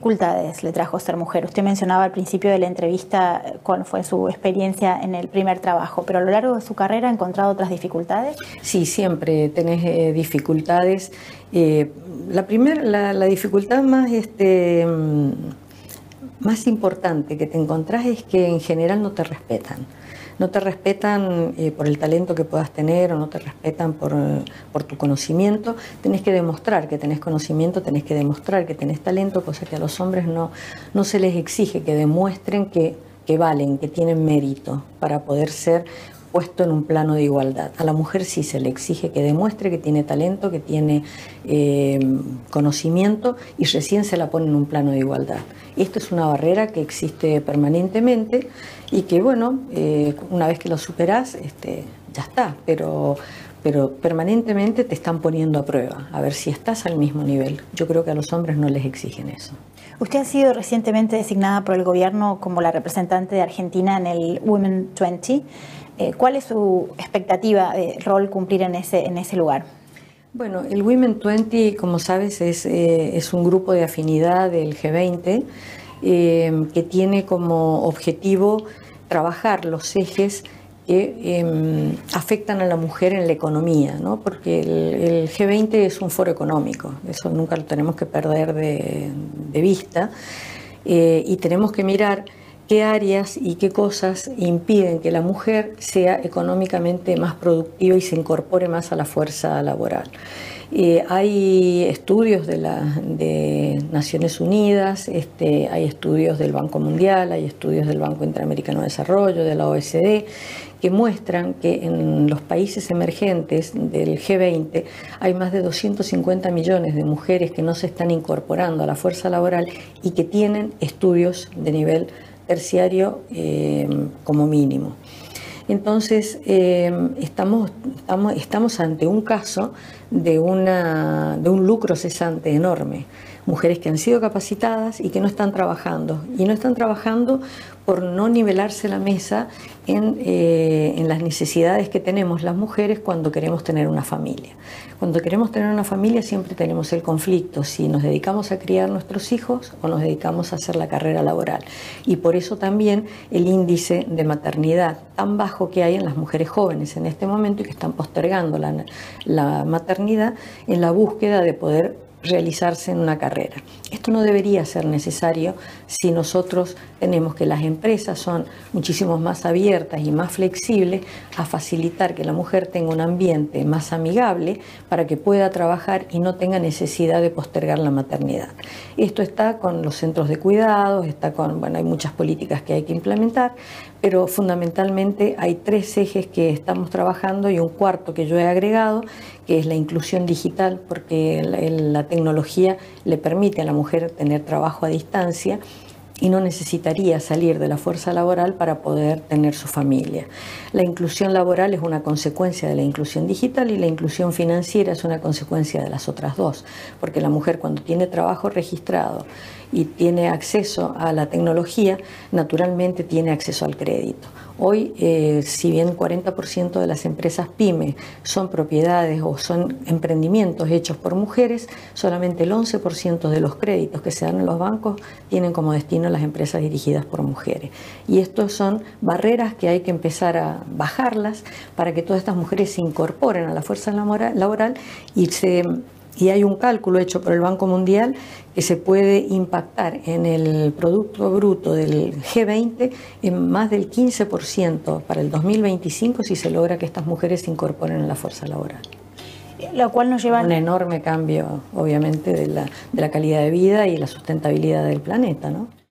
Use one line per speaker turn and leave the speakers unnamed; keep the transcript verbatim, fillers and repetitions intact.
dificultades le trajo ser mujer? Usted mencionaba al principio de la entrevista cuál fue su experiencia en el primer trabajo, pero a lo largo de su carrera ¿ha encontrado otras dificultades?
Sí, siempre tenés eh, dificultades. Eh, la, primer, la, la dificultad más, este, más importante que te encontrás es que en general no te respetan. No te respetan eh, por el talento que puedas tener o no te respetan por, por tu conocimiento. Tenés que demostrar que tenés conocimiento, tenés que demostrar que tenés talento, cosa que a los hombres no, no se les exige que demuestren que, que valen, que tienen mérito para poder ser puesto en un plano de igualdad. A la mujer sí se le exige que demuestre que tiene talento, que tiene eh, conocimiento y recién se la pone en un plano de igualdad. Esto es una barrera que existe permanentemente y que, bueno, eh, una vez que lo superás, este, ya está, pero, pero permanentemente te están poniendo a prueba, a ver si estás al mismo nivel. Yo creo que a los hombres no les exigen eso.
Usted ha sido recientemente designada por el gobierno como la representante de Argentina en el Women veinte. Eh, ¿Cuál es su expectativa de rol cumplir en ese, en ese lugar?
Bueno, el Women veinte, como sabes, es, eh, es un grupo de afinidad del G veinte eh, que tiene como objetivo trabajar los ejes que eh, afectan a la mujer en la economía, ¿no? Porque el, el G veinte es un foro económico, eso nunca lo tenemos que perder de, de vista, eh, y tenemos que mirar qué áreas y qué cosas impiden que la mujer sea económicamente más productiva y se incorpore más a la fuerza laboral. Eh, hay estudios de, la, de Naciones Unidas, este, hay estudios del Banco Mundial, hay estudios del Banco Interamericano de Desarrollo, de la O E C D, que muestran que en los países emergentes del G veinte hay más de doscientos cincuenta millones de mujeres que no se están incorporando a la fuerza laboral y que tienen estudios de nivel terciario eh, como mínimo. Entonces, eh, estamos, estamos, estamos ante un caso de, una, de un lucro cesante enorme. Mujeres que han sido capacitadas y que no están trabajando. Y no están trabajando por no nivelarse la mesa en, eh, en las necesidades que tenemos las mujeres cuando queremos tener una familia. Cuando queremos tener una familia siempre tenemos el conflicto, si nos dedicamos a criar nuestros hijos o nos dedicamos a hacer la carrera laboral. Y por eso también el índice de maternidad tan bajo que hay en las mujeres jóvenes en este momento y que están postergando la, la maternidad en la búsqueda de poder realizarse en una carrera. Esto no debería ser necesario si nosotros tenemos que las empresas son muchísimo más abiertas y más flexibles a facilitar que la mujer tenga un ambiente más amigable para que pueda trabajar y no tenga necesidad de postergar la maternidad. Esto está con los centros de cuidados, está con, bueno, hay muchas políticas que hay que implementar, pero fundamentalmente hay tres ejes que estamos trabajando y un cuarto que yo he agregado, que es la inclusión digital, porque la, la tecnología le permite a la mujer tener trabajo a distancia y no necesitaría salir de la fuerza laboral para poder tener su familia. La inclusión laboral es una consecuencia de la inclusión digital y la inclusión financiera es una consecuencia de las otras dos, porque la mujer cuando tiene trabajo registrado y tiene acceso a la tecnología, naturalmente tiene acceso al crédito. Hoy, eh, si bien cuarenta por ciento de las empresas pyme son propiedades o son emprendimientos hechos por mujeres, solamente el once por ciento de los créditos que se dan en los bancos tienen como destino las empresas dirigidas por mujeres. Y estas son barreras que hay que empezar a bajarlas para que todas estas mujeres se incorporen a la fuerza laboral y se... Y hay un cálculo hecho por el Banco Mundial que se puede impactar en el Producto Bruto del G veinte en más del quince por ciento para el dos mil veinticinco si se logra que estas mujeres se incorporen a la fuerza laboral.
Lo cual nos lleva a un
enorme cambio, obviamente, de la, de la calidad de vida y la sustentabilidad del planeta, ¿no?